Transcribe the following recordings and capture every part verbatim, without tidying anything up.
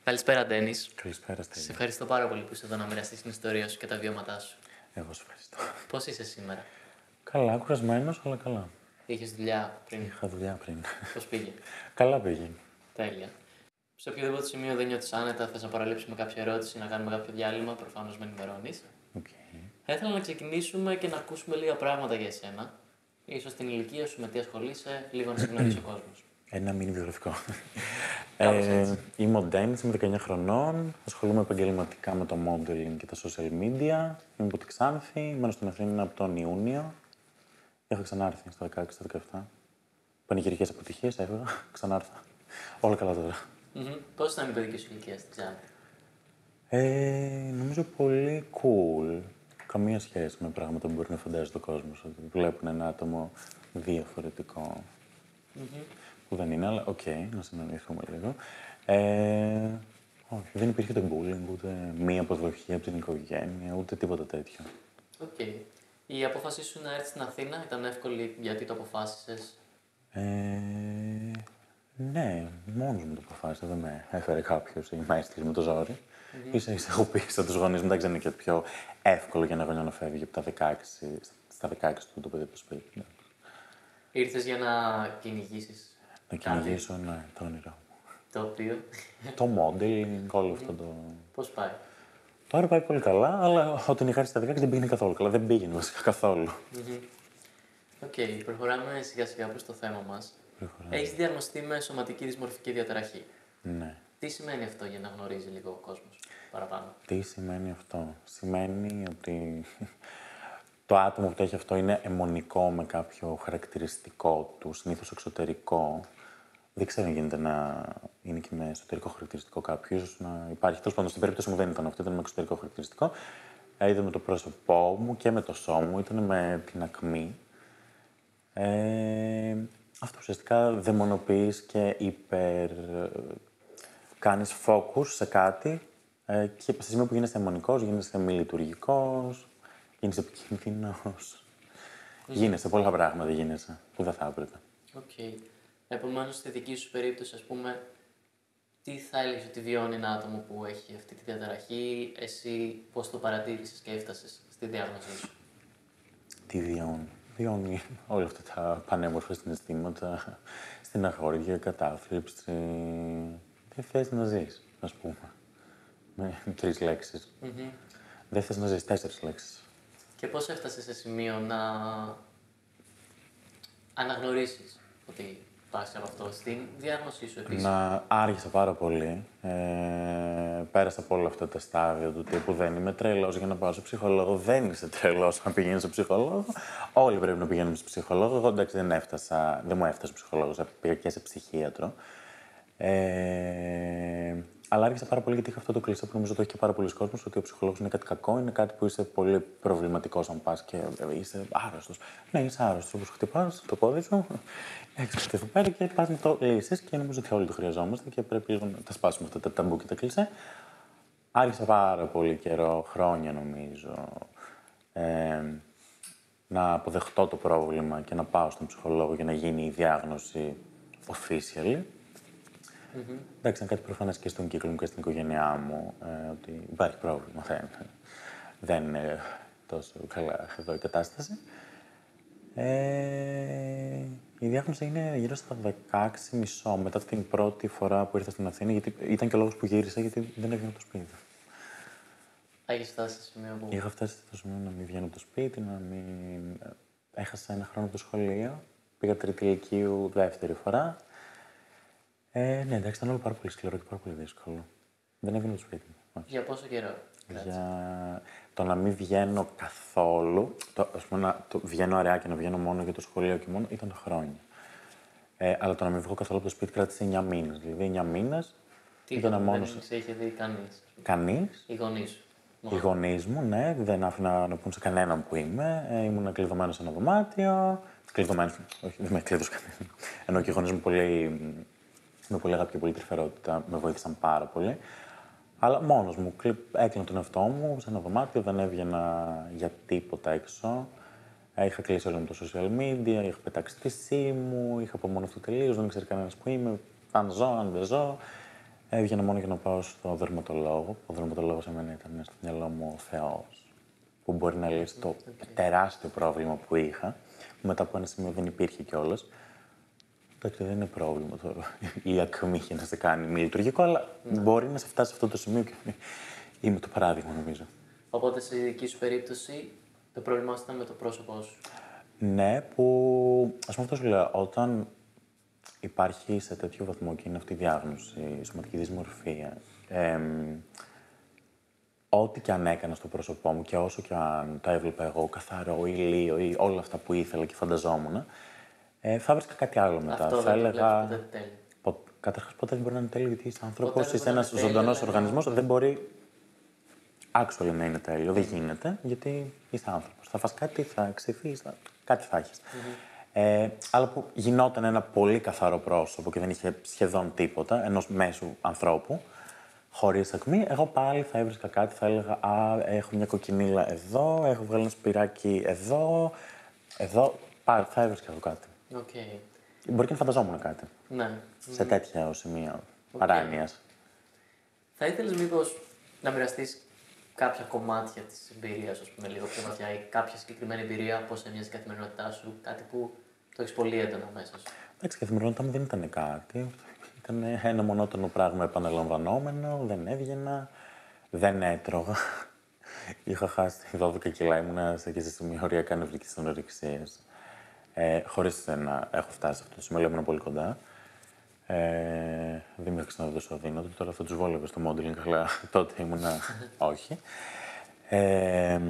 Καλησπέρα, Ντένις. Καλησπέρα, Στέλιο. Σε ευχαριστώ πάρα πολύ που είσαι εδώ να μοιραστείς την ιστορία σου και τα βιώματά σου. Εγώ σε ευχαριστώ. Πώς είσαι σήμερα? Καλά, κουρασμένος, αλλά καλά. Είχες δουλειά πριν? Είχα δουλειά πριν. Πώς πήγε? Καλά πήγε. Τέλεια. Σε οποιοδήποτε σημείο δεν νιώθεις άνετα, θες να παραλείψουμε κάποια ερώτηση, να κάνουμε κάποιο διάλειμμα, προφανώς με ενημερώνεις. Okay. Θα ήθελα να ξεκινήσουμε και να ακούσουμε λίγα πράγματα για εσένα. Ίσως την ηλικία σου, με τι ασχολείσαι, λίγο να σε γνωρίσει ο κόσμος. Ένα μίνι βιογραφικό. ε, είμαι ο Ντένις, είμαι δεκαεννιά χρονών. Ασχολούμαι επαγγελματικά με το modeling και τα social media. Είμαι από τη Ξάνθη, μένω στην Αθήνα από τον Ιούνιο. Έχω ξανάρθει στο δεκαέξι, στο δεκαεπτά. Πανηγυρικές αποτυχίες, έφυγα, ξανάρθα. Όλα καλά τώρα. Mm-hmm. Πώς ήταν η παιδική σου ηλικία στην Ξάνθη? Ε, νομίζω πολύ cool. Καμία σχέση με πράγματα που μπορεί να φαντάζει ο κόσμο. Ότι βλέπουν ένα άτομο διαφορετικό. Mm-hmm. Που δεν είναι, αλλά οκ, okay, να συναντηθούμε λίγο. Ε, όχι, δεν υπήρχε το bullying, ούτε μία αποδοχή από την οικογένεια, ούτε τίποτα τέτοιο. Οκ. Okay. Η απόφασή σου να έρθεις στην Αθήνα ήταν εύκολη, γιατί το αποφάσισες? Ε, ναι, μόνος μου το αποφάσισα, δεν με έφερε κάποιος ή με έστειλε με το ζόρι. Mm-hmm. Ίσα ίσα έχω πει στους γονείς μου, εντάξει, δεν είναι και πιο εύκολο για ένα γονιό να φεύγει από τα δεκαέξι, στα δεκαέξι του το παιδί από το σπίτι. Ήρθες για να κυνηγήσεις? Να κυνηγήσω, ναι, το όνειρό μου. Το οποίο? Το modeling, όλο αυτό το... Πώς πάει? Τώρα πάει πολύ καλά, αλλά όταν είχα έρθει στα δεκαέξι δεν πήγαινε καθόλου καλά. Δεν πήγαινε βασικά καθόλου. Οκ, mm-hmm. okay, προχωράμε σιγά σιγά προς το θέμα μας. Προχωράμε. Έχεις διαγνωστεί με σωματική δυσμορφική διαταραχή. Ναι. Τι σημαίνει αυτό, για να γνωρίζει λίγο ο κόσμος παραπάνω? Τι σημαίνει αυτό? Σημαίνει ότι το άτομο που το έχει αυτό είναι αιμονικό με κάποιο χαρακτηριστικό του, συνήθως εξωτερικό. Δεν ξέρω αν γίνεται να είναι και με εσωτερικό χαρακτηριστικό κάποιο. Ίσως να υπάρχει. Τέλος πάντων, στην περίπτωση μου δεν ήταν αυτό, ήταν με εξωτερικό χαρακτηριστικό. Ήταν με το πρόσωπό μου και με το σώμα μου, ήταν με την ακμή. Ε, αυτό ουσιαστικά δαιμονοποιείς και υπερ... κάνεις focus σε κάτι ε, και στη στιγμή που γίνεσαι αιμονικός, γίνεσαι μη λειτουργικός, γίνεσαι επικίνδυνος. Mm. Γίνεσαι πολλά πράγματα, γίνεσαι, που δεν θα έπρεπε. Οκ. Okay. Επομένως, στη δική σου περίπτωση, ας πούμε, τι θα έλεγες ότι βιώνει ένα άτομο που έχει αυτή τη διαταραχή, εσύ πώς το παρατήρησες και έφτασες στη διάγνωσή σου? Τι βιώνει? Βιώνει όλα αυτά τα πανέμορφα συναισθήματα, στεναχώρια, κατάθλιψη. Δεν θες να ζεις, ας πούμε. Με τρεις λέξεις. Mm-hmm. Δεν θες να ζεις, τέσσερις λέξεις. Και πώς έφτασες σε σημείο να αναγνωρίσεις ότι πας από αυτό στην διάγνωσή σου επίσης? Να άργησα πάρα πολύ. Ε, πέρασα από όλα αυτά τα στάδια του τύπου δεν είμαι τρελός για να πάω σε ψυχολόγο. Δεν είσαι τρελός να πηγαίνεις σε ψυχολόγο. Όλοι πρέπει να πηγαίνουμε σε ψυχολόγο. Εγώ εντάξει δεν έφτασα, δεν μου έφτασε ψυχολόγος, πήγα και σε ψυχίατρο. Ε, αλλά άρχισα πάρα πολύ γιατί είχα αυτό το κλεισέ που νομίζω το έχει και πάρα πολλοί κόσμος, ότι ο ψυχολόγος είναι κάτι κακό, είναι κάτι που είσαι πολύ προβληματικός αν πας και είσαι άρρωστος. Ναι, είσαι άρρωστος, όπως χτυπάς το πόδι σου, έχεις κάτι εδώ πέρα και πας να το λύσεις και νομίζω ότι όλοι το χρειαζόμαστε και πρέπει λίγο να τα σπάσουμε αυτά τα ταμπού και τα κλεισέ. Άρχισα πάρα πολύ καιρό, χρόνια νομίζω, ε, να αποδεχτώ το πρόβλημα και να πάω στον ψυχολόγο για να γίνει η διάγνωση officially. Mm-hmm. Εντάξει, είναι κάτι προφανές και στον κύκλο μου και στην οικογένειά μου, ε, ότι υπάρχει πρόβλημα, δεν, δεν είναι τόσο καλά εδώ η κατάσταση. Ε, η διάγνωση είναι γύρω στα δεκαέξι μισό, μετά την πρώτη φορά που ήρθα στην Αθήνα, γιατί ήταν και ο λόγος που γύρισα, γιατί δεν έβγαινα από το σπίτι. Έχεις φτάσει στο σημείο που... Είχα φτάσει στο σημείο να μην βγαίνω από το σπίτι, να μην... Έχασα ένα χρόνο από το σχολείο, πήγα τρίτη ηλικίου δεύτερη φορά. Ε, ναι, εντάξει, ήταν όλο πάρα πολύ σκληρό και πάρα πολύ δύσκολο. Δεν έβγαινε το σπίτι μου. Για πόσο καιρό? Για το να μην βγαίνω καθόλου, το, ας πούμε, να το βγαίνω αραιά και να βγαίνω μόνο για το σχολείο και μόνο, ήταν χρόνια. Ε, αλλά το να μην βγω καθόλου από το σπίτι κράτησε εννιά μήνες. Δηλαδή, εννιά μήνες. Τι ήταν μόνος. Δεν σε είχε δει κανείς? Κανείς. Οι γονείς σου? Οι γονείς μου, ναι, δεν άφηνα να πούν σε κανέναν που είμαι. Ε, ήμουν κλειδωμένος σε ένα δωμάτιο. Κλειδωμένος, όχι, δεν με κλείδωσε κανένα. Ενώ και οι γονείς μου πολύ. Με πολύ αγάπη και πολύ τρυφερότητα, με βοήθησαν πάρα πολύ. Αλλά μόνος μου, έκλεινα τον εαυτό μου σε ένα δωμάτιο, δεν έβγαινα για τίποτα έξω. Είχα κλείσει όλο με το social media, είχα πετάξει τη σι μου, είχα απομονωθεί τελείως, δεν ήξερε κανένας που είμαι, αν ζω, αν δεν ζω. Έβγαινα μόνο για να πάω στο δερματολόγο. Ο δερματολόγος εμένα ήταν στο μυαλό μου ο Θεός, που μπορεί να λύσει το okay. τεράστιο πρόβλημα που είχα. Μετά από ένα σημείο δεν υπήρχε κιόλας. Εντάξει, δεν είναι πρόβλημα τώρα η ακμή για να σε κάνει μη λειτουργικό, αλλά ναι. μπορεί να σε φτάσει σε αυτό το σημείο και είμαι το παράδειγμα, νομίζω. Οπότε, στη δική σου περίπτωση, το πρόβλημά σου ήταν με το πρόσωπό σου. Ναι, που ας πούμε αυτό σου λέω, όταν υπάρχει σε τέτοιο βαθμό και είναι αυτή η διάγνωση, η σωματική δυσμορφία, ε, ό,τι και αν έκανα στο πρόσωπό μου και όσο και αν τα έβλεπα εγώ καθαρό ή ηλίο ή όλα αυτά που ήθελα και φανταζόμουν, ε, θα βρίσκα κάτι άλλο μετά. Αυτό θα δεν έλεγα. Ποτέ τέλειο. Πο... Καταρχάς, ποτέ δεν μπορεί να είναι τέλειο, γιατί είσαι άνθρωπος, είσαι ένας ζωντανός οργανισμός, δεν μπορεί. Άξιο να είναι τέλειο, δεν γίνεται, γιατί είσαι άνθρωπος. Θα φας κάτι, θα ξυθείς, θα... κάτι θα έχεις. Mm-hmm. Ε, αλλά που γινόταν ένα πολύ καθαρό πρόσωπο και δεν είχε σχεδόν τίποτα, ενός μέσου ανθρώπου, χωρίς ακμή, εγώ πάλι θα έβρισκα κάτι, θα έλεγα «Α, έχω μια κοκκινίλα εδώ, έχω βγάλει ένα σπυράκι εδώ, εδώ», πάλι θα έβρισκα εγώ κάτι. Okay. Μπορεί και να φανταζόμουν κάτι. Ναι. Σε mm. τέτοια σημεία okay. παράνοιας. Θα ήθελες μήπως να μοιραστείς κάποια κομμάτια της εμπειρίας, ας πούμε, λίγο πιο βαθιά, ή κάποια συγκεκριμένη εμπειρία, πώς έμοιαζε η καθημερινότητά σου, κάτι που το έχεις πολύ έντονα μέσα σου? Εντάξει, η καθημερινότητά μου δεν ήταν κάτι. Ήταν ένα μονότονο πράγμα επαναλαμβανόμενο, δεν έβγαινα, δεν έτρωγα. Είχα χάσει δώδεκα κιλά, ήμουνα σε σημείο οριακά νευρικής ανορεξίας. Ε, χωρίς να έχω φτάσει σε αυτό το σημείο, ήμουν πολύ κοντά. Ε, δεν με ξαναδεί τόσο αδύνατο, τώρα θα τους βόλευε στο modeling, αλλά τότε ήμουνα όχι. Ε,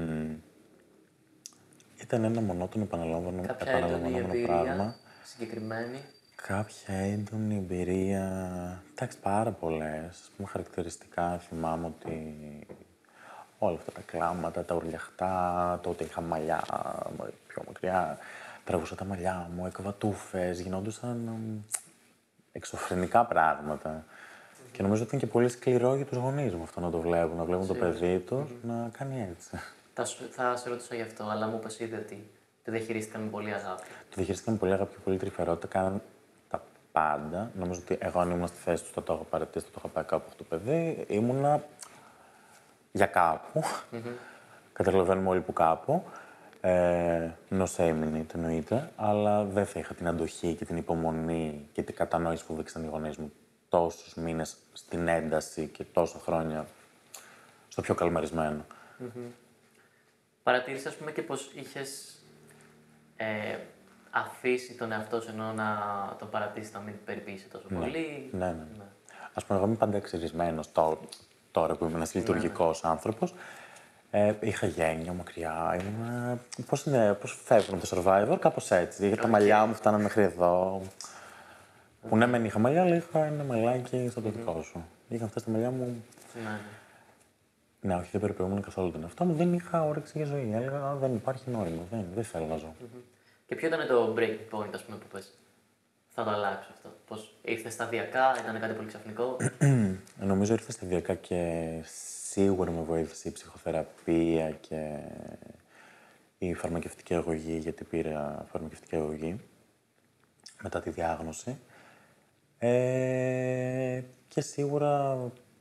ήταν ένα μονότονο επαναλαμβανόμενο πράγμα. Κάποια έντονη εμπειρία συγκεκριμένη? Κάποια έντονη εμπειρία, εντάξει, πάρα πολλές. Ας πούμε, χαρακτηριστικά θυμάμαι ότι όλα αυτά τα κλάματα, τα ουρλιαχτά, τότε είχα μαλλιά πιο μακριά, τραβούσα τα μαλλιά μου, έκοβα τούφες, γινόντουσαν εξωφρενικά πράγματα. Mm-hmm. Και νομίζω ότι ήταν και πολύ σκληρό για τους γονείς μου αυτό να το βλέπουν, να βλέπουν Σίγουρα. το παιδί τους mm-hmm. να κάνει έτσι. Θα, θα σε ρωτήσω γι' αυτό, αλλά μου είπες ήδη ότι το διαχειρίστηκαν με πολύ αγάπη. Το διαχειρίστηκαν με πολύ αγάπη και πολύ τρυφερότητα, κάναν τα πάντα. Νομίζω ότι εγώ αν ήμουν στη θέση τους θα το έχω παρατήσει, θα το είχα πάει κάπου αυτό το παιδί. Ήμουνα για κάπου. Mm-hmm. Καταλαβαίνουμε όλοι που κάπου. Ε, no shame it, εννοείται, αλλά δεν θα είχα την αντοχή και την υπομονή και την κατανόηση που δείξαν οι γονείς μου τόσους μήνες στην ένταση και τόσα χρόνια στο πιο καλμαρισμένο. Mm-hmm. Παρατήρησα, ας πούμε, και πως είχες ε, αφήσει τον εαυτό σου ενώ να τον παρατήσεις να μην περιποιήσει τόσο ναι. πολύ. Ναι, ναι, ναι. ναι. Ας πούμε, εγώ είμαι πάντα εξειρισμένος τώρα, τώρα που είμαι ένας λειτουργικός ναι. άνθρωπος. Ε, είχα γένεια μακριά, ήμουν... Πώς, είναι, πώς φεύγουν από το Survivor, κάπως έτσι. Γιατί okay. τα μαλλιά μου φτάναν μέχρι εδώ. Okay. Που ναι, μεν είχα μαλλιά, αλλά είχα ένα μαλλάκι στο mm-hmm. δικό σου. Είχα αυτά τα μαλλιά μου. Ναι. Ναι, όχι, δεν περιποιούμουν καθόλου τον εαυτό μου. Δεν είχα όρεξη για ζωή. Έλεγα, δεν υπάρχει νόημα. Δεν, δεν θέλω να ζω. Mm-hmm. Και ποιο ήταν το breaking point, ας πούμε, που πες? Θα το αλλάξω αυτό. Πώς ήρθε σταδιακά, ήταν κάτι πολύ ξαφνικό? Νομίζω ήρθε σταδιακά και σίγουρα με βοήθησε η ψυχοθεραπεία και η φαρμακευτική αγωγή, γιατί πήρα φαρμακευτική αγωγή μετά τη διάγνωση. Ε, και σίγουρα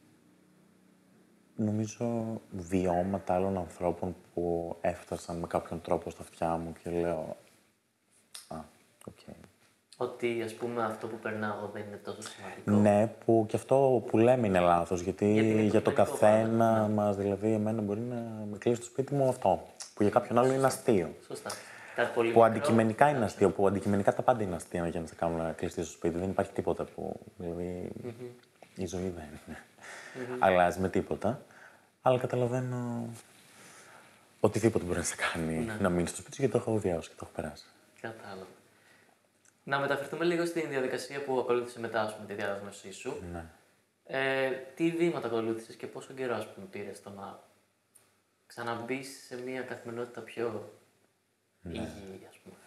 νομίζω βιώματα άλλων ανθρώπων που έφτασαν με κάποιον τρόπο στα αυτιά μου και λέω «Α, οκ». Okay. Ότι, ας πούμε, αυτό που περνάω δεν είναι τόσο σημαντικό. Ναι, που και αυτό που λέμε είναι λάθος, γιατί, γιατί για το καθένα πάντα, ναι. μας, δηλαδή, εμένα μπορεί να με κλείσει στο σπίτι μου αυτό, που για κάποιον άλλο είναι αστείο. Σωστά. Κάτι πολύ που μικρό, αντικειμενικά είναι αστείο, που αντικειμενικά τα πάντα είναι αστεία για να σε κάνουν να κλειστεί στο σπίτι. Δεν υπάρχει τίποτα που, δηλαδή, mm-hmm. η ζωή δεν είναι. Mm-hmm. Αλλάζει με τίποτα. Αλλά καταλαβαίνω οτιδήποτε μπορεί να σε κάνει ναι. να μείνει στο σπίτι σου, γιατί το έχω βιώσει και το έχω περάσει. Κατάλαβα. Να μεταφερθούμε λίγο στην διαδικασία που ακολούθησε μετά, ας πούμε, τη διάγνωσή σου. Ναι. Ε, τι βήματα ακολούθησες και πόσο καιρό, ας πούμε, πήρες στο να ξαναμπείς σε μια καθημερινότητα πιο ναι. υγιή, ας πούμε?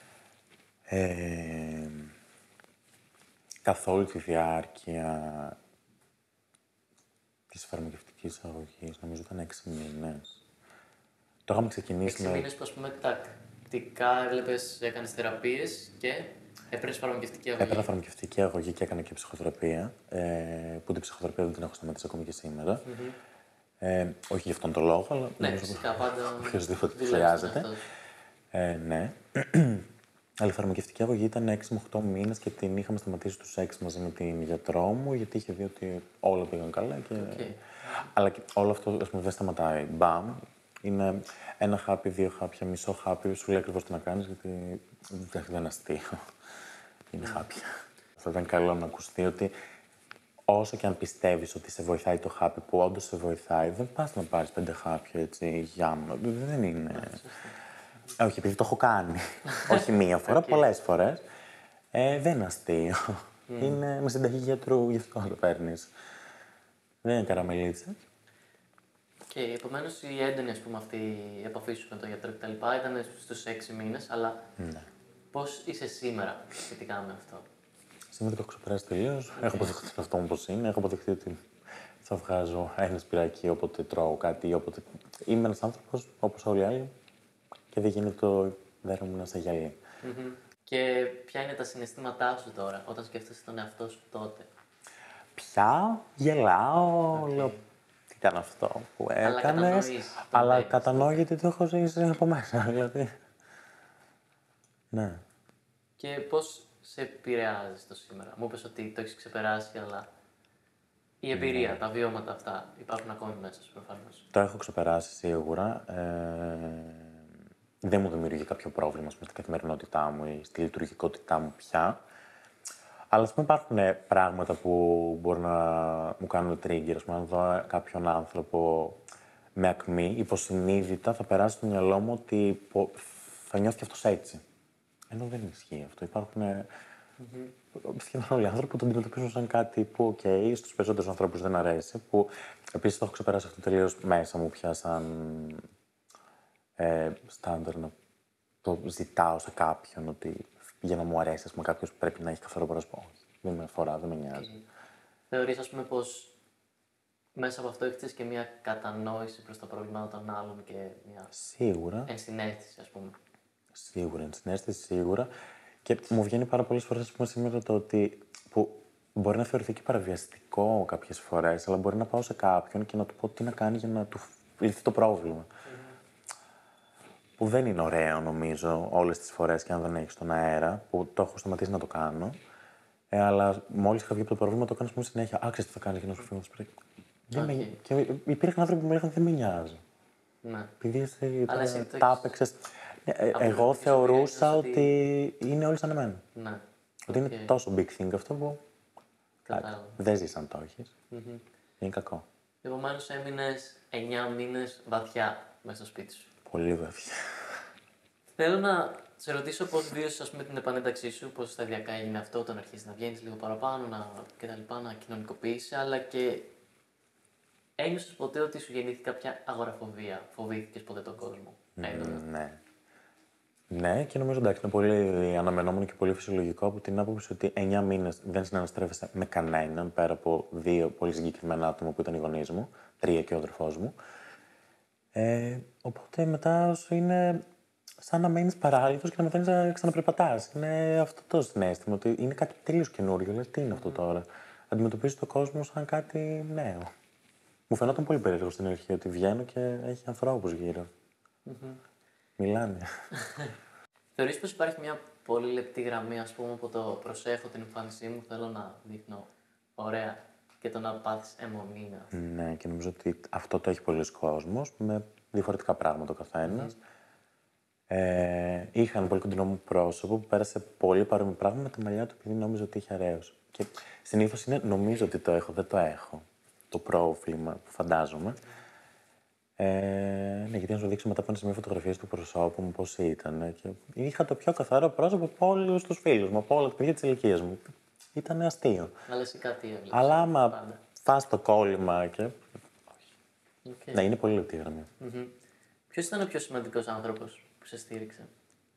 Ε, καθ' όλη τη διάρκεια της φαρμακευτικής αγωγής, νομίζω ήταν έξι μήνες. Το είχαμε ξεκινήσει έξι με... μήνες που, ας πούμε, τακτικά έβλεπες, έκανες θεραπείες και Έπαιρνες φαρμακευτική αγωγή. Έπαιρνα φαρμακευτική αγωγή και έκανα και ψυχοθεραπεία. Ε, που την ψυχοθεραπεία δεν την έχω σταματήσει ακόμη και σήμερα. Mm-hmm. Ε, όχι γι' αυτόν τον λόγο, αλλά. Ναι, φυσικά πάντα. Οποιοδήποτε χρειάζεται. Ε, ναι. Αλλά η φαρμακευτική αγωγή ήταν έξι με οκτώ μήνες και την είχαμε σταματήσει στους έξι μαζί με την γιατρό μου, γιατί είχε δει ότι όλα πήγαν καλά. Και... Okay. Αλλά και όλο αυτό ας πούμε, δεν σταματάει. Μπαμ. Είναι ένα χάπι, δύο χάπια, μισό χάπι. Σου λέει ακριβώς τι να κάνεις, γιατί δεν είναι αστείο. Είναι χάπια. Θα ήταν καλό να ακουστεί ότι όσο και αν πιστεύεις ότι σε βοηθάει το χάπι, που όντως σε βοηθάει, δεν πας να πάρεις πέντε χάπια έτσι γιάμνο. Δεν είναι. Ε, όχι, επειδή το έχω κάνει. Όχι μία φορά, okay. Πολλές φορές. Ε, δεν είναι αστείο. Mm. Είναι με συνταγή γιατρού, γι' αυτό το παίρνεις. Δεν είναι καραμελίτσα. Και okay, επομένως η έντονη ας πούμε, αυτή η επαφή σου με τον γιατρό κτλ. Ήταν στους έξι μήνες, αλλά ναι. Πώς είσαι σήμερα σχετικά με αυτό? Σήμερα το έχω ξεπεράσει τελείως. Okay. Έχω αποδεχτεί τον εαυτό μου πώς είναι. Έχω αποδεχτεί ότι θα βγάζω ένα σπυράκι όποτε τρώω κάτι ή όποτε. Είμαι ένας άνθρωπος όπως όλοι οι άλλοι. Και δεν γίνεται το δέρμα μου να σε γυαλί. Mm-hmm. Και ποια είναι τα συναισθήματά σου τώρα, όταν σκέφτεσαι τον εαυτό σου τότε? Πια γελάω, okay. Λέω, τι ήταν αυτό που έκανες, αλλά κατανοώ γιατί το έχω ζήσει από μέσα, δηλαδή. Ναι. Και πώς σε επηρεάζει το σήμερα? Μου είπες ότι το έχεις ξεπεράσει, αλλά η εμπειρία, ναι. Τα βιώματα αυτά υπάρχουν ακόμη μέσα σου προφανώς. Το έχω ξεπεράσει σίγουρα. Ε... Δεν μου δημιουργεί κάποιο πρόβλημα στην καθημερινότητά μου ή στη λειτουργικότητά μου πια. Αλλά ας πούμε υπάρχουν πράγματα που μπορούν να μου κάνουν trigger. Ας πούμε, αν δω κάποιον άνθρωπο με ακμή, υποσυνείδητα θα περάσει στο μυαλό μου ότι θα νιώθει και αυτός έτσι. Ενώ δεν ισχύει αυτό. Υπάρχουν mm-hmm. σχεδόν όλοι οι άνθρωποι που το αντιμετωπίζουν σαν κάτι που, οκ, okay, στους περισσότερους ανθρώπους δεν αρέσει. Που επίσης το έχω ξεπεράσει αυτό τελείως μέσα μου πια σαν. Ε, στάνταρ να το ζητάω σε κάποιον ότι για να μου αρέσει, ας πούμε, κάποιος πρέπει να έχει καθαρό πρόσωπο. Δεν με αφορά, δεν με νοιάζει. Okay. Θεωρείς, ας πούμε, πως μέσα από αυτό έχεις και μια κατανόηση προς τα προβλήματα των άλλων και μια σίγουρα. Ενσυναίσθηση, ας πούμε. Σίγουρα, ενσυναίσθηση, σίγουρα. Και μου βγαίνει πάρα πολλές φορές, ας πούμε, σήμερα το ότι που μπορεί να θεωρηθεί και παραβιαστικό κάποιες φορές, αλλά μπορεί να πάω σε κάποιον και να του πω τι να κάνει για να του λυθεί το πρόβλημα. Που δεν είναι ωραίο, νομίζω, όλες τις φορές και αν δεν έχεις τον αέρα, που το έχω σταματήσει να το κάνω. Ε, αλλά μόλις είχα βγει από το πρόβλημα, το κάνω πούμε, συνέχεια. Άξιζε τι θα κάνει για να σου φύγω. Okay. Με... Και υπήρχαν άνθρωποι που μου λέγανε δεν με νοιάζει. Ναι. Επειδή εσύ τα έπαιξες. Εγώ θεωρούσα ότι... ότι είναι όλοι σαν εμένα. Ναι. Ότι okay. είναι τόσο big thing αυτό που. Κατάλαβα. Δεν ζεις αν το έχεις. Mm-hmm. Είναι κακό. Επομένως έμεινες εννιά μήνες βαθιά μέσα στο σπίτι σου. Πολύ βαθιά. Θέλω να σε ρωτήσω πώς βίωσες, ας πούμε, την επανένταξή σου, πώς σταδιακά έγινε αυτό, όταν αρχίσεις να βγαίνεις λίγο παραπάνω να... και τα λοιπά, να κοινωνικοποιήσεις, αλλά και ένιωσες ποτέ ότι σου γεννήθηκε κάποια αγοραφοβία, φοβήθηκες ποτέ τον κόσμο? Mm, ναι. Ναι, και νομίζω εντάξει είναι πολύ αναμενόμενο και πολύ φυσιολογικό από την άποψη ότι εννιά μήνες δεν συναναστρέφεσαι με κανέναν πέρα από δύο πολύ συγκεκριμένα άτομα που ήταν οι γονείς μου, τρία και ο αδερφός μου. Ε, οπότε μετά σου είναι σαν να μένεις παράλυτος και να μαθαίνεις να ξαναπερπατάς. Είναι αυτό το συναίσθημα ότι είναι κάτι τελείως καινούριο. Λες, τι είναι αυτό τώρα? Αντιμετωπίζεις τον κόσμο σαν κάτι νέο. Μου φαινόταν πολύ περίεργο στην αρχή ότι βγαίνω και έχει ανθρώπους γύρω. Mm-hmm. Μιλάνε. Θεωρείς πως υπάρχει μια πολύ λεπτή γραμμή, ας πούμε, που το προσέχω την εμφάνισή μου, θέλω να δείχνω ωραία και το να πάθεις αιμονή? Ναι, και νομίζω ότι αυτό το έχει πολλοί κόσμος με διαφορετικά πράγματα ο καθένας. Mm. Ε, είχα ένα πολύ κοντινό μου πρόσωπο που πέρασε πολύ παρόμοιο πράγμα με τα μαλλιά του επειδή νόμιζε ότι είχε αραίος. Και συνήθως είναι νομίζω ότι το έχω, δεν το έχω. Το πρόβλημα που φαντάζομαι. Ε, ναι, γιατί να σου δείξω μετά από ένα σημείο φωτογραφίες του προσώπου μου πώς ήταν. Και είχα το πιο καθαρό πρόσωπο από όλους τους φίλους μου, από όλα τα παιδιά της ηλικίας μου. Ήταν αστείο. Αλλά εσύ κάτι έβλεπες. Αλλά άμα φας το κόλλημα και. Okay. Ναι, είναι πολύ λεπτή γραμμή. Mm-hmm. Ποιος ήταν ο πιο σημαντικός άνθρωπος που σε στήριξε?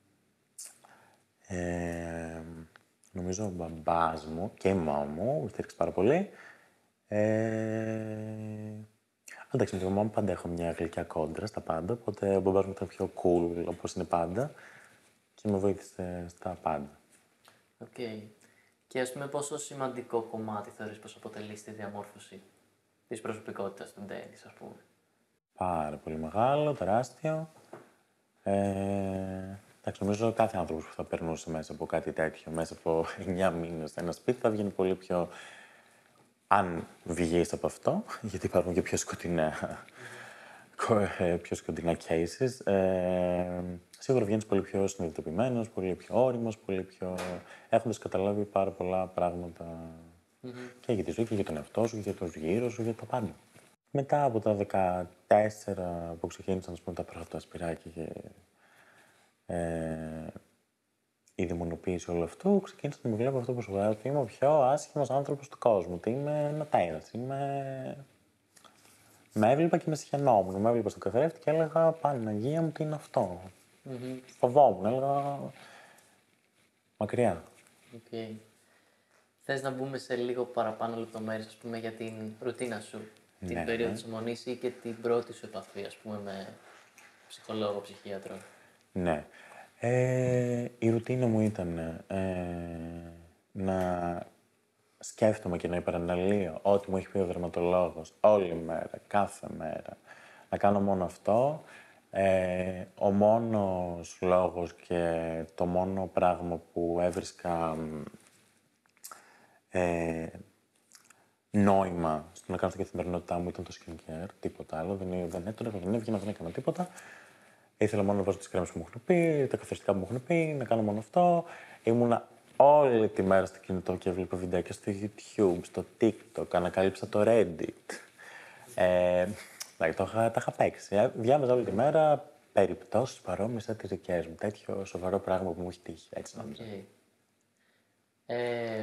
Ε, νομίζω ο μπαμπάς μου και η μαμά μου με στήριξε πάρα πολύ. Ε, εντάξει, με τη μαμά μου πάντα έχω μια γλυκιά κόντρα στα πάντα, οπότε ο μπαμπάς μου ήταν πιο cool όπως είναι πάντα και με βοήθησε στα πάντα. Okay. Και ας πούμε πόσο σημαντικό κομμάτι θεωρείς πως αποτελεί στη διαμόρφωση της προσωπικότητας του Ντένις, ας πούμε. Πάρα πολύ μεγάλο, τεράστιο. Ε, εντάξει, νομίζω κάθε άνθρωπος που θα περνούσε μέσα από κάτι τέτοιο, μέσα από εννιά μήνες σε ένα σπίτι, θα βγαίνει πολύ πιο... Αν βγεις από αυτό, γιατί υπάρχουν και πιο σκοτεινά, mm-hmm. πιο σκοτεινά cases, ε, σίγουρα βγαίνεις πολύ πιο συνειδητοποιημένος, πολύ πιο όριμος, πολύ πιο... έχοντας καταλάβει πάρα πολλά πράγματα mm-hmm. και για τη ζωή και για τον εαυτό σου, και για τους γύρω σου, για τα πάντα. Μετά από τα δεκατέσσερα που ξεκίνησαν, ας πούμε, τα πρώτα σπυράκια και ε, η δαιμονοποίηση όλου αυτού, ξεκίνησα να με βλέπω αυτό που σου λέω, ότι είμαι ο πιο άσχημος άνθρωπος του κόσμου, ότι είμαι ένα τέρας, είμαι... Με έβλεπα και με συχαινόμουν, με έβλεπα στον καθρέφτη και έλεγα Παναγία μου, τι είναι αυτό. Mm-hmm. Φοβόμουν, έλεγα μακριά. Okay. Θες να μπούμε σε λίγο παραπάνω λεπτομέρειες, ας πούμε, για την ρουτίνα σου, ναι, την περίοδο της αιμονής ή και την πρώτη σου επαφή, ας πούμε, με ψυχολόγο, ψυχίατρο. Ναι. Ε, η ρουτίνα μου ήταν ε, να σκέφτομαι και να υπεραναλύω ό,τι μου έχει πει ο δερματολόγος όλη μέρα, κάθε μέρα. Να κάνω μόνο αυτό. Ε, ο μόνος λόγος και το μόνο πράγμα που έβρισκα ε, νόημα στο να κάνω στην καθημερινότητά μου ήταν το skincare, τίποτα άλλο. Δεν, δεν έτρωγα, δεν έβγαινα, δεν έκανα τίποτα. Ήθελα μόνο να βάζω τις κρέμες που μου έχουν πει, τα καθαριστικά που μου έχουν πει, να κάνω μόνο αυτό. Ήμουνα όλη τη μέρα στο κινητό και έβλεπα βιντεάκια στο YouTube, στο TikTok, ανακάλυψα το Reddit. Ε, δηλαδή, το, τα είχα παίξει. Διάβαζα όλη τη μέρα περιπτώσεις παρόμοιες σαν τις δικές μου. Τέτοιο σοβαρό πράγμα που μου έχει τύχει, έτσι νομίζω. Okay. Ε,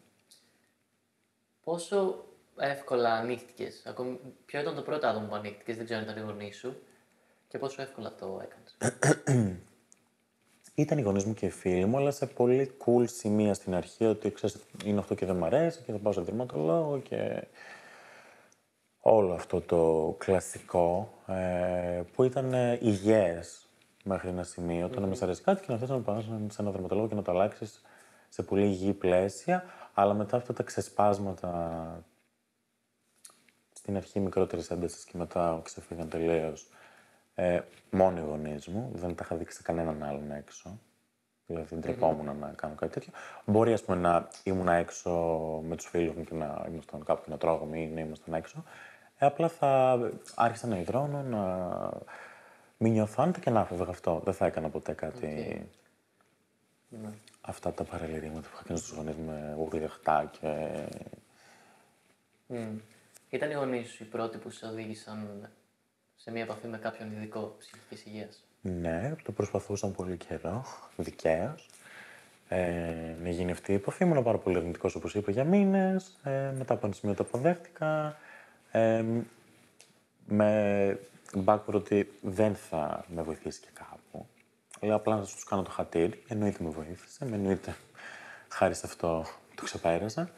πόσο εύκολα ανοίχτηκες, ακόμη, ποιο ήταν το πρώτο άτομο που ανοίχτηκες, δεν ξέρω αν ήταν οι γονείς σου, και πόσο εύκολα το έκανες. Ήταν οι γονείς μου και οι φίλοι μου, αλλά σε πολύ cool σημεία στην αρχή, ότι ξέρεις, είναι αυτό και δεν μ' αρέσει και θα πάω σε δερματολόγο και όλο αυτό το κλασικό ε, που ήταν ε, υγιές μέχρι ένα σημείο. Mm-hmm. Το να μην σ' αρέσει κάτι και να θες να πας σε ένα δερματολόγο και να το αλλάξεις σε πολύ υγιή πλαίσια, αλλά μετά αυτά τα ξεσπάσματα στην αρχή μικρότερης έντασης και μετά ξεφύγαν τελείως. Ε, μόνο οι γονείς μου, δεν τα είχα δείξει σε κανέναν άλλον έξω. Δηλαδή, ντρεπόμουν mm-hmm. να κάνω κάτι τέτοιο. Μπορεί, ας πούμε, να ήμουν έξω με τους φίλους μου και να ήμασταν κάπου και να τρώγαμε ή να ήμασταν έξω. Ε, απλά θα άρχισα να υδρώνω, να μην νιώθω άνετα και να φεύγα αυτό. Δεν θα έκανα ποτέ κάτι. Okay. Mm. Αυτά τα παραλυρήματα που είχα κάνει στους γονείς με ουρδιαχτά και... Mm. Ήταν οι γονείς σου οι πρώτοι που σε οδήγησαν σε μια επαφή με κάποιον ειδικό ψυχικής υγείας? Ναι, το προσπαθούσαν πολύ καιρό, δικαίως. Ε, να γίνει αυτή η επαφή. Ήμουν πάρα πολύ αρνητικός, όπως είπα, για μήνες. Ε, μετά από ένα σημείο το αποδέχτηκα. Ε, με background ότι δεν θα με βοηθήσει και κάπου. Λέω απλά να τους κάνω το χατήρι. Εννοείται με βοήθησε. Με εννοείται χάρη σε αυτό το ξεπέρασα.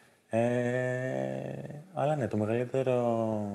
Ε, αλλά ναι, το μεγαλύτερο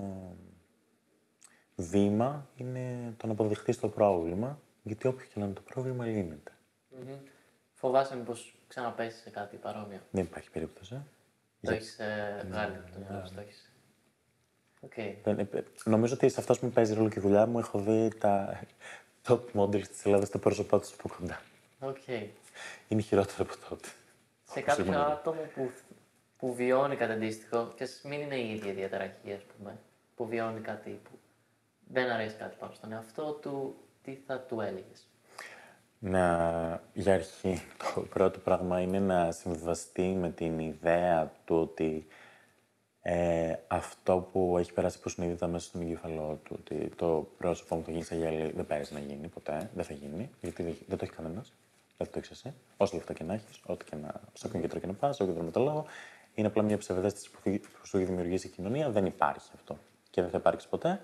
βήμα είναι το να αποδεχτείς το πρόβλημα, γιατί όποιο και να είναι το πρόβλημα λύνεται. Mm-hmm. Φοβάσαι μήπως ξαναπέσεις σε κάτι παρόμοιο? Δεν υπάρχει περίπτωση. Το Για... έχεις ε, βγάλει από το μυαλό σου, το έχεις. Okay. Νομίζω ότι σε αυτό που παίζει ρόλο και η δουλειά μου έχω δει τα top models της Ελλάδας, τα πρόσωπά τους από κοντά. Okay. Είναι χειρότερο από τότε. Σε κάποιο άτομο που, που βιώνει κάτι αντίστοιχο, και ας μην είναι η ίδια διαταραχή, ας πούμε, που βιώνει κάτι που δεν αρέσει κάτι πάνω στον εαυτό του, τι θα του έλεγες? Να, για αρχή, το πρώτο πράγμα είναι να συμβιβαστεί με την ιδέα του ότι ε, αυτό που έχει περάσει υποσυνείδητα μέσα στον εγκέφαλό του, ότι το πρόσωπο μου το γίνει σαν γέλη, δεν πέρασε να γίνει ποτέ, δεν θα γίνει, γιατί δεν το έχει κανένας, δεν το έχει εσύ. Όσο λεφτά και να έχει, ό,τι και να, σε όποιον γιατρό και να πα, σε όποιον δερματολόγο, είναι απλά μια ψευδέστηση που σου έχει δημιουργήσει η κοινωνία, δεν υπάρχει αυτό και δεν θα υπάρξει ποτέ.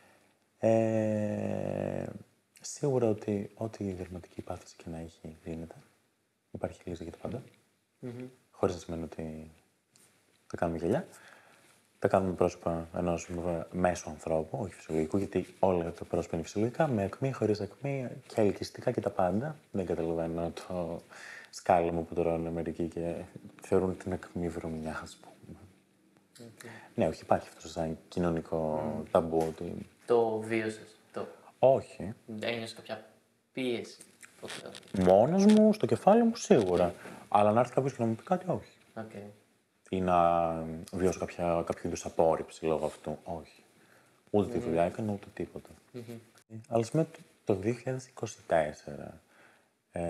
Ε, σίγουρα ότι ό,τι η δερματική πάθηση και να έχει λύνεται. Υπάρχει λύση για τα πάντα. Mm-hmm. Χωρίς να σημαίνει ότι θα κάνουμε γελιά. Θα κάνουμε πρόσωπα ενός μέσου ανθρώπου, όχι φυσιολογικού, γιατί όλα τα πρόσωπα είναι φυσιολογικά, με ακμή, χωρίς ακμή και ελκυστικά και τα πάντα. Δεν καταλαβαίνω το σκάλα μου που τρώνε μερικοί και θεωρούν την ακμή βρωμιά, ας πούμε. Okay. Ναι, όχι, υπάρχει αυτό σαν κοινωνικό mm. ταμπού. Ότι... Το βίωσες, το... Όχι. Ένιωσες κάποια πίεση. Μόνος μου, στο κεφάλι μου, σίγουρα. Αλλά να έρθει κάποιος και να μου πει κάτι, όχι. Okay. Ή να βιώσω κάποια, κάποιο είδους απόρριψη λόγω αυτού, όχι. Ούτε mm-hmm. τη δουλειά έκανα, ούτε τίποτα. Mm-hmm. Αλλά σήμερα το δύο χιλιάδες είκοσι τέσσερα, ε,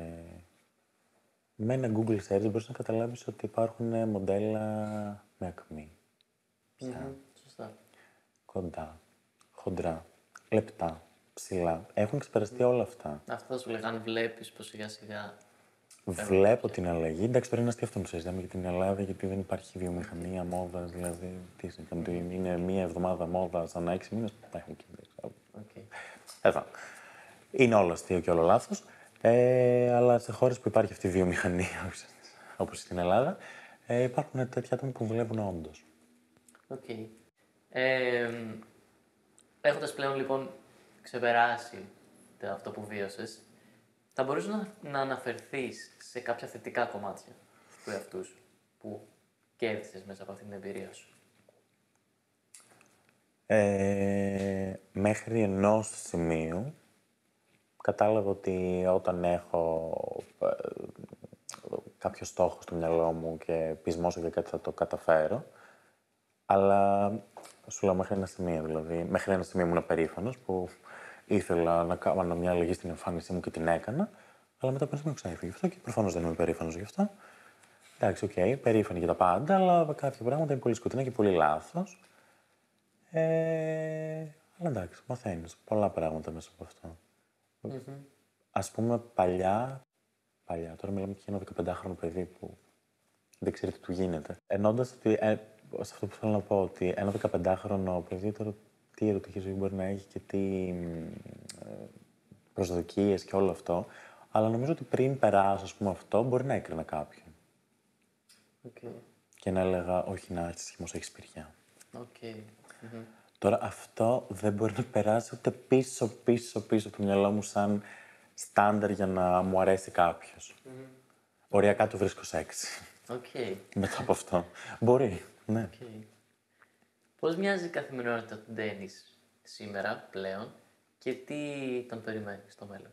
με ένα Google search μπορείς να καταλάβεις ότι υπάρχουν μοντέλα με ακμή. Πια. Mm-hmm. Σωστά. Κοντά, χοντρά, λεπτά, ψηλά. Έχουν ξεπεραστεί mm. όλα αυτά. Αυτό σου λέγανε, βλέπεις πως σιγά σιγά... Βλέπω την αλλαγή. Εντάξει, τώρα είναι αστείο αυτό που συζητάμε για την Ελλάδα, γιατί δεν υπάρχει βιομηχανία μόδας. Δηλαδή, τι mm. είναι μία εβδομάδα μόδα, σαν έξι μήνες. Okay. Εδώ. Είναι όλο αστείο και όλο λάθος. Ε, αλλά σε χώρες που υπάρχει αυτή η βιομηχανία, όπως στην Ελλάδα, ε, υπάρχουν τέτοια άτομα που δουλεύουν όντως. Οκ. Okay. Ε, έχοντας πλέον λοιπόν ξεπεράσει αυτό που βίωσες, θα μπορούσες να, να αναφερθείς σε κάποια θετικά κομμάτια του εαυτού σου που κέρδισες μέσα από αυτή την εμπειρία σου. Ε, μέχρι ενός σημείου κατάλαβα ότι όταν έχω ε, κάποιο στόχο στο μυαλό μου και πεισμώσω για κάτι θα το καταφέρω, αλλά σου λέω μέχρι ένα σημείο, δηλαδή μέχρι ένα σημείο ήμουν περήφανος που ήθελα να κάνω μια αλλαγή στην εμφάνισή μου και την έκανα, αλλά μετά πέρασε με ξέφυγε γι' αυτό και προφανώς δεν είμαι περήφανος γι' αυτό. Εντάξει, οκ, okay, περήφανη για τα πάντα, αλλά κάποια πράγματα είναι πολύ σκοτεινά και πολύ λάθος. Ε, αλλά εντάξει, μαθαίνεις πολλά πράγματα μέσα από αυτό. Mm-hmm. Ας πούμε, παλιά, παλιά, τώρα μιλάμε και για ένα δεκαπεντάχρονο παιδί που δεν ξέρει τι του γίνεται. Εννοώντας ότι, ε, σε αυτό που θέλω να πω, ότι ένα δεκαπεντάχρονο παιδί τώρα τι ερωτική ζωή μπορεί να έχει και τι ε, προσδοκίες και όλο αυτό, αλλά νομίζω ότι πριν περάσω, ας πούμε, αυτό, μπορεί να έκρινα κάποιον. Okay. Και να έλεγα, όχι να έρθεις χυμός, έχεις πυριά. Okay. Mm-hmm. Τώρα αυτό δεν μπορεί να περάσει ούτε πίσω, πίσω, πίσω από το μυαλό μου σαν στάνταρ για να μου αρέσει κάποιος. Mm-hmm. Οριακά το βρίσκω σεξι. Okay. Μετά από αυτό. Μπορεί, ναι. Okay. Πώς μοιάζει η καθημερινότητα του Ντένις σήμερα πλέον και τι τον περιμένει στο μέλλον?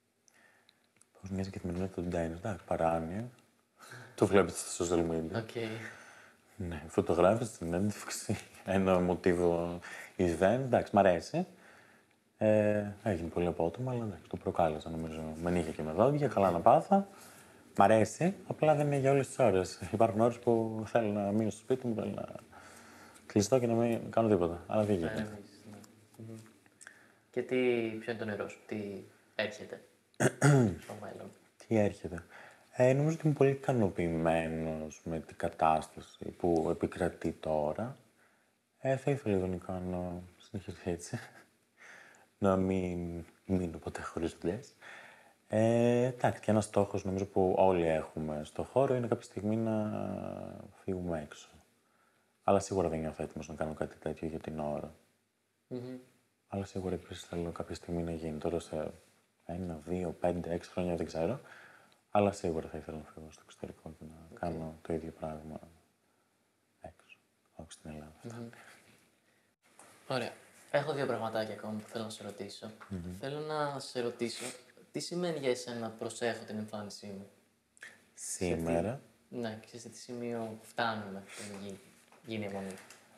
Πώς μοιάζει η καθημερινότητα του Ντένις, εντάξει, παράνοια. Το βλέπετε στα social media. Okay. Ναι, φωτογράφηση, συνέντευξη, ένα μοτίβο event, εντάξει, μ' αρέσει. Ε, έγινε πολύ απότομα, αλλά εντάξει, το προκάλεσα νομίζω. Με νύχια και με δόντια, καλά να πάθα. Μ' αρέσει, απλά δεν είναι για όλες τις ώρες. Υπάρχουν ώρες που θέλω να μείνω στο σπίτι μου, θέλω να κλειστώ και να μην κάνω τίποτα. Αλλά δεν γίνεται. Ναι. Mm-hmm. Και τι, ποιο είναι το νερό σου, τι έρχεται στο μέλλον? Τι έρχεται. Ε, νομίζω ότι είμαι πολύ ικανοποιημένος με την κατάσταση που επικρατεί τώρα. Ε, θα ήθελα ειδονικά να συνεχίσει έτσι. Να μην μείνω ποτέ χωρίς δουλειές. Ε, εντάξει, και ένας στόχος νομίζω που όλοι έχουμε στο χώρο είναι κάποια στιγμή να φύγουμε έξω. Αλλά σίγουρα δεν νιώθω έτοιμος να κάνω κάτι τέτοιο για την ώρα. Mm-hmm. Αλλά σίγουρα επίσης θέλω κάποια στιγμή να γίνει. Τώρα σε ένα, δύο, πέντε, έξι χρόνια δεν ξέρω. Αλλά σίγουρα θα ήθελα να φύγω στο εξωτερικό και να okay. κάνω το ίδιο πράγμα έξω, όχι στην Ελλάδα. Mm-hmm. Ωραία. Έχω δύο πραγματάκια ακόμα που θέλω να σε ρωτήσω. Mm-hmm. Θέλω να σε ρωτήσω τι σημαίνει για εσένα να προσέχω την εμφάνισή μου σήμερα. Τι... Ναι, και σε τι σημείο φτάνουμε πριν γίνει η αιμονή.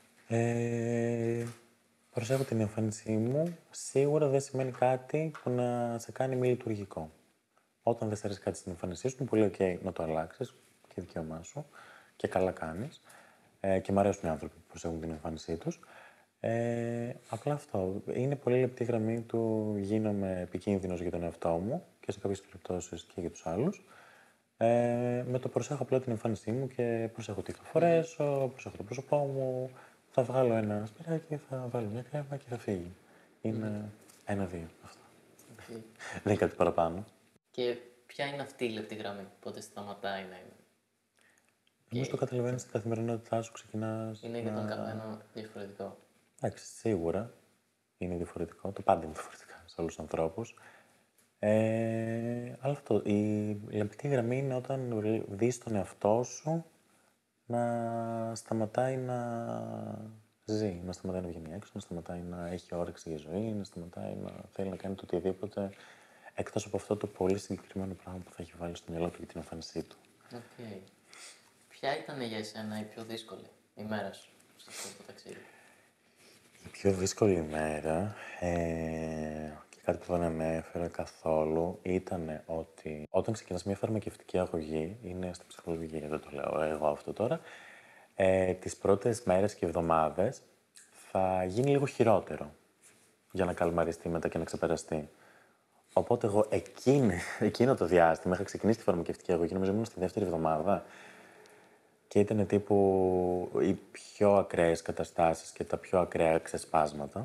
Ε, προσέχω την εμφάνισή μου σίγουρα δεν σημαίνει κάτι που να σε κάνει μη λειτουργικό. Όταν δεν σε αρέσει κάτι στην εμφάνισή σου, είναι πολύ ok να το αλλάξεις και δικαίωμά σου και καλά κάνεις. Ε, και μου αρέσουν οι άνθρωποι που προσέχουν την εμφάνισή τους. Ε, απλά αυτό. Είναι πολύ λεπτή γραμμή του γίνομαι επικίνδυνος για τον εαυτό μου και σε κάποιες περιπτώσεις και για τους άλλους. Ε, με το προσέχω απλά την εμφάνισή μου και προσέχω τι θα φορέσω, προσέχω το πρόσωπό μου. Θα βγάλω ένα σπυράκι, θα βάλω μια κρέμα και θα φύγει. Είναι mm. ένα-δύο αυτό. Okay. Δεν είναι κάτι παραπάνω. Και ποια είναι αυτή η λεπτή γραμμή, πότε σταματάει να είναι? Νομίζω το καταλαβαίνεις στην καθημερινότητά σου, ξεκινάς. Είναι για τον καθένα διαφορετικό. Εντάξει, σίγουρα είναι διαφορετικό. Το πάντα είναι διαφορετικά σε όλους τους ανθρώπους. Ε, αλλά αυτό, η λεπτή γραμμή είναι όταν δεις τον εαυτό σου να σταματάει να ζει, να σταματάει να βγαίνει έξω, να σταματάει να έχει όρεξη για ζωή, να σταματάει να θέλει να κάνει το οτιδήποτε εκτός από αυτό το πολύ συγκεκριμένο πράγμα που θα έχει βάλει στο μυαλό του για την εμφάνισή του. Okay. Ποια ήταν για εσένα η πιο δύσκολη ημέρα σου σε αυτό το ταξίδι? Η πιο δύσκολη ημέρα, ε, και κάτι που δεν ανέφερα καθόλου, ήταν ότι όταν ξεκινάς μια φαρμακευτική αγωγή, είναι στην ψυχολογία, δεν το λέω εγώ αυτό τώρα, ε, τις πρώτες μέρες και εβδομάδες θα γίνει λίγο χειρότερο για να καλμαριστεί μετά και να ξεπεραστεί. Οπότε εγώ εκείνη, εκείνο το διάστημα είχα ξεκινήσει τη φαρμακευτική αγωγή, νομίζω ήμουν στη δεύτερη εβδομάδα και ήταν τύπου οι πιο ακραίες καταστάσεις και τα πιο ακραία ξεσπάσματα.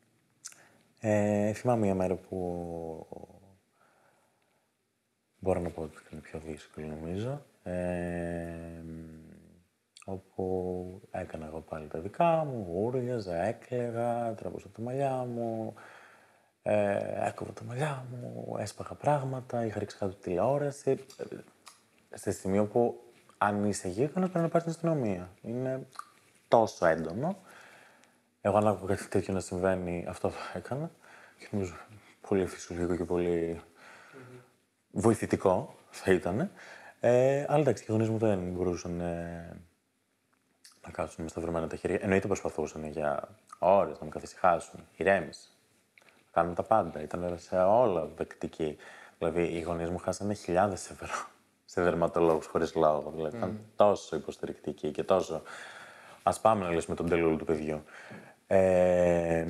Ε, θυμάμαι μια μέρα που μπορώ να πω ότι ήταν πιο δύσκολη νομίζω, ε, όπου έκανα εγώ πάλι τα δικά μου, γούριαζα, έκλαιγα, τραβούσα τα μαλλιά μου, ε, έκοβα τα μαλλιά μου, έσπαγα πράγματα, είχα ρίξει κάτω τηλεόραση, σε σημείο που αν είσαι γείτονας πρέπει να πάρεις στην αστυνομία. Είναι τόσο έντονο. Εγώ αν άκουγα κάτι τέτοιο να συμβαίνει, αυτό θα έκανα. Και νομίζω πολύ φυσιολογικό και πολύ mm-hmm. βοηθητικό θα ήταν. Ε, αλλά εντάξει, οι γονείς μου δεν μπορούσαν ε, να κάτσουν με σταυρωμένα τα χέρια. Εννοείται προσπαθούσαν για ώρες να με καθησυχάσουν. Ηρέμησε. Κάνουν τα πάντα. Ήταν σε όλα δεκτικοί. Δηλαδή, οι γονείς μου χάσανε χιλιάδες ευρώ σε δερματολόγους χωρίς λόγο. Δηλαδή, mm. ήταν τόσο υποστηρικτικοί και τόσο. Ας πάμε να λύσουμε τον τελούλου του παιδιού. Ε,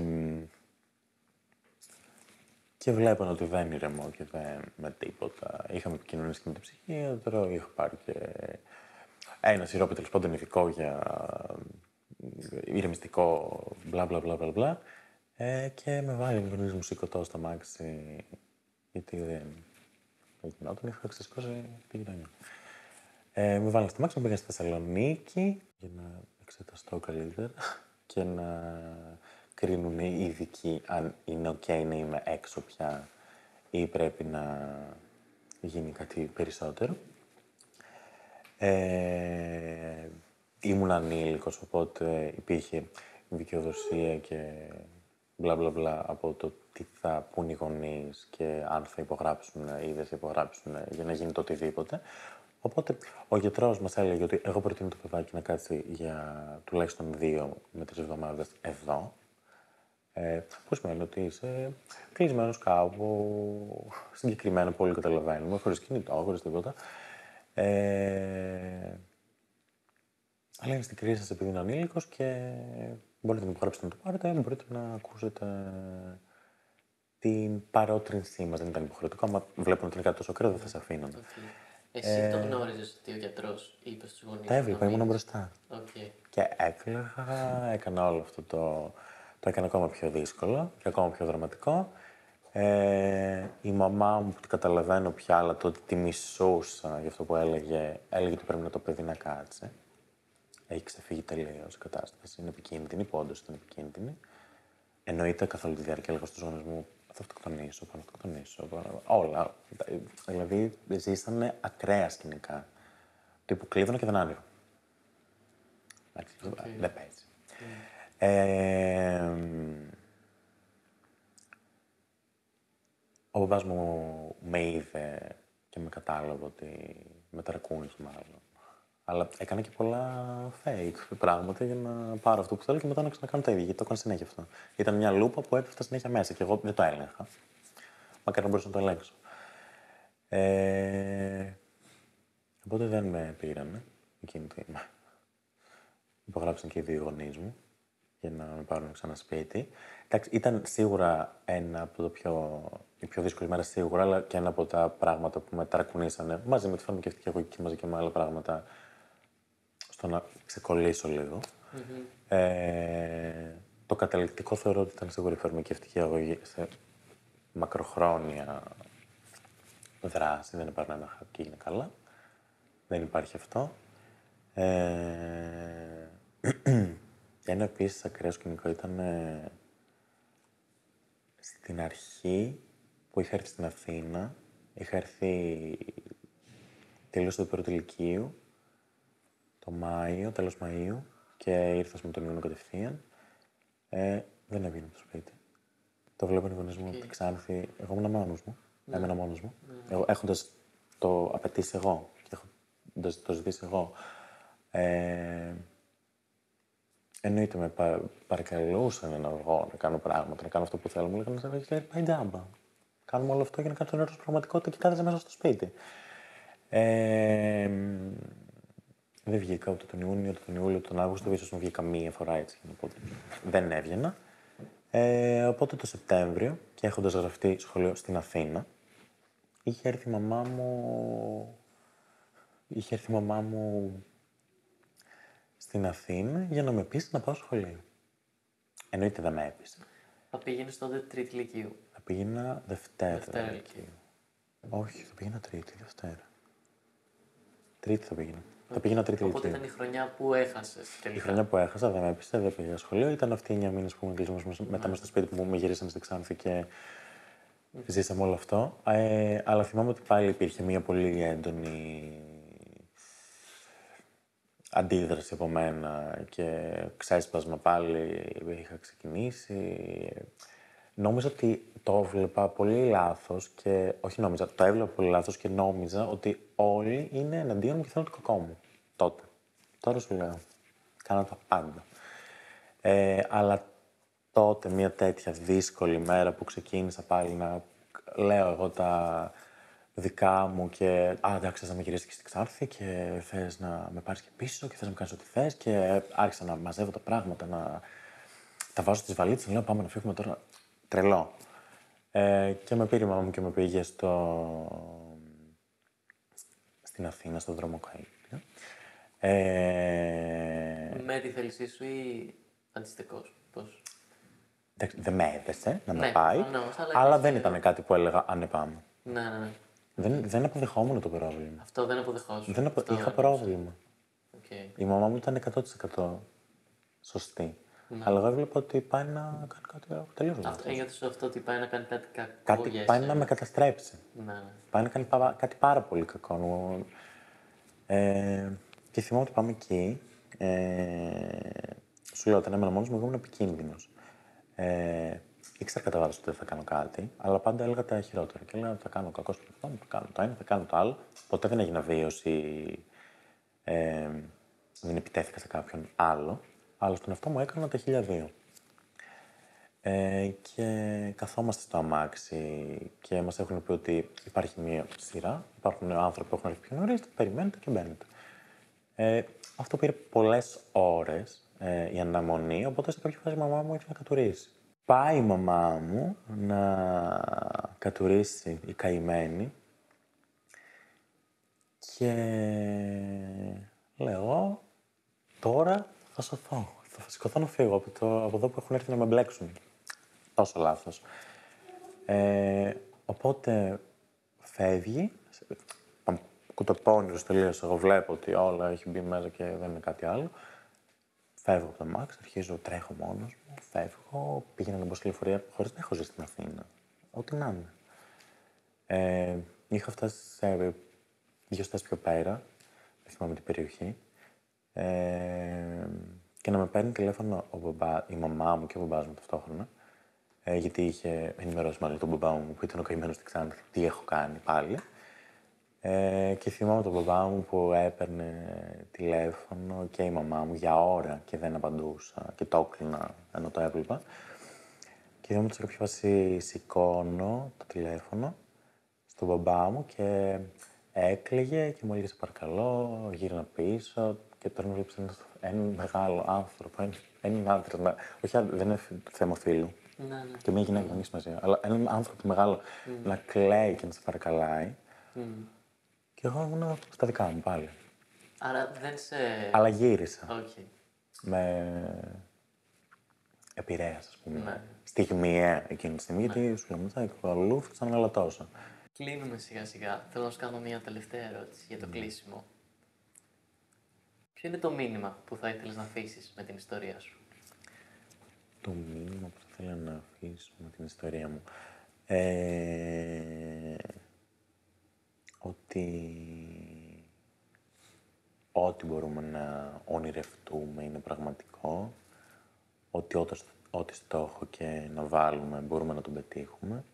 και βλέπαν ότι δεν ηρεμώ και δεν με τίποτα. Είχαμε επικοινωνήσει και με τον ψυχίατρο, είχα πάρει και ένα σιρόπι τέλος πάντων ειδικό για ηρεμιστικό, μπλα μπλα μπλα μπλα. Ε, και με βάλει ο γονείς μου σηκωτό στο μάξι, γιατί δεν γινόταν, είχα ξεσκώσει τη γειτονιά. Ε, με βάλανε στο μάξι, με πήγα στη Θεσσαλονίκη για να εξεταστώ καλύτερα και να κρίνουν οι ειδικοί αν είναι ok να είμαι έξω πια ή πρέπει να γίνει κάτι περισσότερο. Ε, ήμουν ανήλικος, οπότε υπήρχε δικαιοδοσία και μπλα μπλα μπλα από το τι θα πούν οι γονείς και αν θα υπογράψουν ή δεν θα υπογράψουν για να γίνει το οτιδήποτε. Οπότε ο γιατρός μας έλεγε ότι εγώ προτείνω το παιδάκι να κάτσει για τουλάχιστον δύο με τρεις εβδομάδες εδώ. Ε, που σημαίνει ότι είσαι κλεισμένος κάπου, συγκεκριμένο, πολύ καταλαβαίνουμε, χωρίς κινητό, χωρίς τίποτα. Ε, αλλά είναι στην κρίση σας επειδή είναι ανήλικος και μπορείτε να υπογράψετε να το πάρετε, μπορείτε να ακούσετε την παρότρινσή μας. Δεν ήταν υποχρεωτικό, άμα βλέπουν ότι είναι κάτι τόσο ακραίο δεν θα σε αφήνουν. Okay. Εσύ ε, το γνώριζες ότι ο γιατρός είπε στους γονείς? Τα έβλεπα, ήμουν μπροστά. Okay. Και έκλαιγα, έκανα όλο αυτό το... Το έκανα ακόμα πιο δύσκολο και ακόμα πιο δραματικό. Ε, η μαμά μου, που την καταλαβαίνω πια, αλλά το ότι τη μισούσα για αυτό που έλεγε, έλεγε ότι πρέπει να το παιδί να κάτσει. Έχει ξεφύγει τελείως η κατάσταση. Είναι επικίνδυνη, που όντως ήταν επικίνδυνη. Εννοείται καθ' όλη τη διάρκεια έλεγα στους γονείς μου: θα αυτοκτονήσω, θα αυτοκτονήσω. Όλα. Δηλαδή ζήσανε ακραία σκηνικά. Τύπου κλείδωνα και δεν άνοιγα. Εντάξει, okay. Δεν παίζει. Yeah. Ε, ο μπαμπάς μου με είδε και με κατάλαβε ότι με ταρακούνησε μάλλον. Αλλά έκανα και πολλά fake πράγματα για να πάρω αυτό που θέλω και μετά να ξανακάνω τα ίδια, γιατί το έκανα συνέχεια αυτό. Ήταν μια λούπα που έπεφτα συνέχεια μέσα και εγώ δεν το έλεγχα. Μακάρι να μπορούσα να το ελέγξω. Ε, οπότε δεν με πήρανε εκείνη τη... Υπογράψαν και οι δύο γονείς μου για να με πάρουν ξανά σπίτι. Εντάξει, ήταν σίγουρα ένα από το πιο, η πιο δύσκολη μέρα σίγουρα, αλλά και ένα από τα πράγματα που με ταρακουνήσανε, μαζί με τη φαρμακευτική αγωγή και μαζί και με άλλα πράγματα, στο να ξεκολλήσω λίγο. Mm-hmm. Ε, το καταληκτικό θεωρώ ότι ήταν σίγουρα η φαρμακευτική αγωγή σε μακροχρόνια δράση, δεν έπαιρνα ένα χαπ και είναι καλά. Δεν υπάρχει αυτό. Ε, ένα επίσης ακραίο σκηνικό ήταν ε, στην αρχή που είχα έρθει στην Αθήνα. Είχα έρθει τελείωσα το πρώτο λυκείου, το Μάιο, τέλος Μαΐου, και ήρθα με τον Ιούνιο κατευθείαν. Ε, δεν έβγαινε από το σπίτι. Το βλέπω οι γονείς μου από τη Ξάνθη. Εγώ ήμουν μόνος μου. Ναι. Έμενα μόνος μου. Ναι. Εγώ, έχοντας το απαιτήσει εγώ και έχοντας το ζητήσει εγώ. Ε, εννοείται με πα, παρακαλούσαν να βγω, να κάνω πράγματα, να κάνω αυτό που θέλω. Μου λέγανε να say, πάει τζάμπα. Κάνουμε όλο αυτό για να κάνουμε τον έρωτα στην πραγματικότητα και κάθεσαι μέσα στο σπίτι. Ε, δεν βγήκα ούτε τον Ιούνιο, ούτε τον Ιούλιο, ούτε τον Αύγουστο. Ίσως μου βγήκα μία φορά έτσι. Οπότε δεν έβγαινα. Ε, οπότε το Σεπτέμβριο, και έχοντας γραφτεί σχολείο στην Αθήνα, είχε έρθει η μαμά μου. Είχε έρθει η μαμά μου στην Αθήνα για να με πείσει να πάω σχολείο. Εννοείται δεν με έπεισε. Θα πήγαινες τότε τρίτη λυκείου. Θα πήγαινα Δευτέρα. Δευτέρα λυκείου. Όχι, θα πήγαινα Τρίτη, Δευτέρα. Τρίτη θα πήγαινα. Okay. Θα πήγαινα Τρίτη λυκείου. Οπότε ήταν η χρονιά που έχασες. Η χρονιά που έχασα, δεν με έπεισε, δεν πήγα σχολείο. Ήταν αυτοί οι εννιά μήνες που με κλείσαμε μετά μες στο σπίτι που με γυρίσανε στη Ξάνθη και mm. ζήσαμε όλο αυτό. Ε, αλλά θυμάμαι ότι πάλι υπήρχε μια πολύ έντονη αντίδραση από μένα και ξέσπασμα πάλι είχα ξεκινήσει. Νόμιζα ότι το έβλεπα πολύ λάθος και... Όχι νόμιζα, το έβλεπα πολύ λάθος και νόμιζα ότι όλοι είναι εναντίον μου και θέλουν το κακό μου. Τότε. Τώρα σου λέω. Κάνα τα πάντα. Ε, αλλά τότε, μια τέτοια δύσκολη μέρα που ξεκίνησα πάλι να λέω εγώ τα δικά μου και «Α, εντάξει, να με γυρίσεις και στη Ξάνθη και θες να με πάρεις και πίσω και θες να μου κάνεις ό,τι θες» και άρχισα να μαζεύω τα πράγματα, να τα βάζω στις βαλίτσες, να λέω «Πάμε να φύγουμε τώρα». Τρελό. Ε, και με πήρε η μαμά μου και με πήγε στο... στην Αθήνα, στον δρόμο Καΐλια. Ε... Με τη θέλησή σου ή αντιστοιχώς, πώς? Δεν με έδεσε να με ναι, πάει, ανώς, αλλά, αλλά δεν ήταν κάτι που έλεγα «Α, ναι, πάμε». Ναι, ναι, ναι. Δεν, δεν αποδεχόμουν το πρόβλημα. Αυτό δεν αποδεχόσουν. Δεν απο... Αυτό Είχα πρόβλημα. Okay. Η μαμά μου ήταν εκατό τοις εκατό σωστή. Ναι. Αλλά εγώ έβλεπα ότι πάει να κάνει κάτι τελείως λάθος. Ένιωθες αυτό ότι πάει να κάνει κάτι κακό? Κάτι για πάει εσένα. Να με καταστρέψει. Ναι, ναι. Πάει να κάνει πα... κάτι πάρα πολύ κακό. Ε, και θυμάμαι ότι πάμε εκεί. Ε, σου λέω, όταν έμενα μόνος μου, εγώ ήμουν επικίνδυνος. Ε, ήξερα κατά βάθος ότι δεν θα κάνω κάτι, αλλά πάντα έλεγα τα χειρότερα. Και έλεγα θα κάνω κακό στο αυτό, θα κάνω το ένα, θα κάνω το άλλο. Ποτέ δεν έγινα βίωση. Ε, δεν επιτέθηκα σε κάποιον άλλο. Αλλά στον εαυτό μου έκανα τα χίλια δύο. Ε, και καθόμαστε στο αμάξι και μας έχουν πει ότι υπάρχει μία σειρά, υπάρχουν άνθρωποι που έχουν έρθει πιο νωρίς, περιμένετε και μπαίνετε. Ε, αυτό πήρε πολλές ώρες ε, η αναμονή, οπότε σε κάποια φάση η μαμά μου ήρθε να κατουρίσει. Πάει η μαμά μου να κατουρίσει η καημένη και λέω τώρα θα σωθώ. Θα σηκωθώ να φύγω από, το, από εδώ που έχουν έρθει να με μπλέξουν. Τόσο λάθος. Ε, οπότε φεύγει. Κουτοπώνιος τελείως. Εγώ βλέπω ότι όλα έχει μπει μέσα και δεν είναι κάτι άλλο. Φεύγω από το Μάξ, αρχίζω, τρέχω μόνος μου. Φεύγω, πήγαινα να μπω στη λεωφορεία χωρίς να έχω ζήσει στην Αθήνα. Ό,τι να είναι. Ε, είχα φτάσει σε δύο στάσεις πιο πέρα. Δεν θυμάμαι την περιοχή. Ε, και να με παίρνει τηλέφωνο ο μπαμπά, η μαμά μου και ο μπαμπάς μου ταυτόχρονα. Ε, γιατί είχε ενημερώσει μάλλον τον μπαμπά μου που ήταν ο καημένος στη Ξάνθη, τι έχω κάνει πάλι. Ε, και θυμάμαι τον μπαμπά μου που έπαιρνε τηλέφωνο και η μαμά μου για ώρα και δεν απαντούσα και το έκλεινα ενώ το έβλεπα. Και θυμάμαι ότι σε κάποια φάση σηκώνω το τηλέφωνο στον μπαμπά μου και έκλαιγε και μου έλεγε σε παρακαλώ, γύρνα πίσω και τώρα μου βλέπεις έναν μεγάλο άνθρωπο, έναν άντρα, όχι δεν είναι θέμα φίλου. Ναι, ναι. Και μια γυναίκα, δεν έχει σημασία. Αλλά έναν άνθρωπο μεγάλο mm. να κλαίει και να σε παρακαλάει. Mm. Και εγώ ήμουν στα δικά μου πάλι. Άρα δεν σε. Αλλά γύρισα. Okay. Με επηρέασε, α πούμε. Ναι. Στιγμιαία εκείνη τη στιγμή, ναι. Γιατί σου λέω μετά εκπαλούθησα να λατώσω. Κλείνουμε σιγά σιγά. Θέλω να σου κάνω μια τελευταία ερώτηση για το mm. κλείσιμο. Ποιο είναι το μήνυμα που θα ήθελες να αφήσεις με την ιστορία σου? Το μήνυμα που θα ήθελα να αφήσω με την ιστορία μου. Ε, ότι ό,τι μπορούμε να ονειρευτούμε είναι πραγματικό, ότι ό,τι, ό,τι στόχο και να βάλουμε μπορούμε να τον πετύχουμε.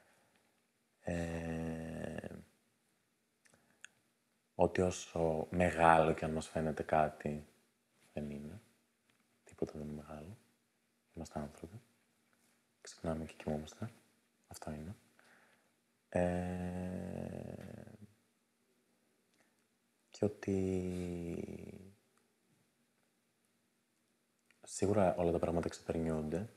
Ε, ότι όσο μεγάλο και αν μας φαίνεται κάτι, δεν είναι. Τίποτα δεν είναι μεγάλο. Είμαστε άνθρωποι. Ξυπνάμε και κοιμόμαστε. Αυτό είναι. Ε, και ότι σίγουρα όλα τα πράγματα ξεπερνιούνται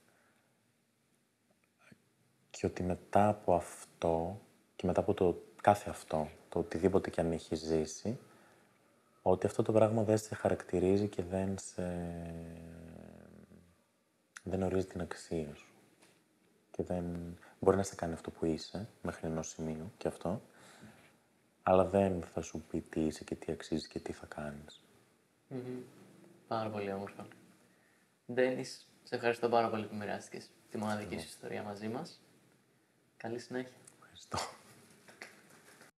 και ότι μετά από αυτό και μετά από το κάθε αυτό, το οτιδήποτε και αν έχει ζήσει, ότι αυτό το πράγμα δεν σε χαρακτηρίζει και δεν σε... δεν ορίζει την αξία σου. Και δεν... μπορεί να σε κάνει αυτό που είσαι, μέχρι ενός σημείου και αυτό, αλλά δεν θα σου πει τι είσαι και τι αξίζει και τι θα κάνεις. Mm-hmm. Πάρα πολύ όμορφα. Ντένις, σε ευχαριστώ πάρα πολύ που μοιράστηκες τη μοναδική σου ιστορία μαζί μας. Καλή συνέχεια. Ευχαριστώ.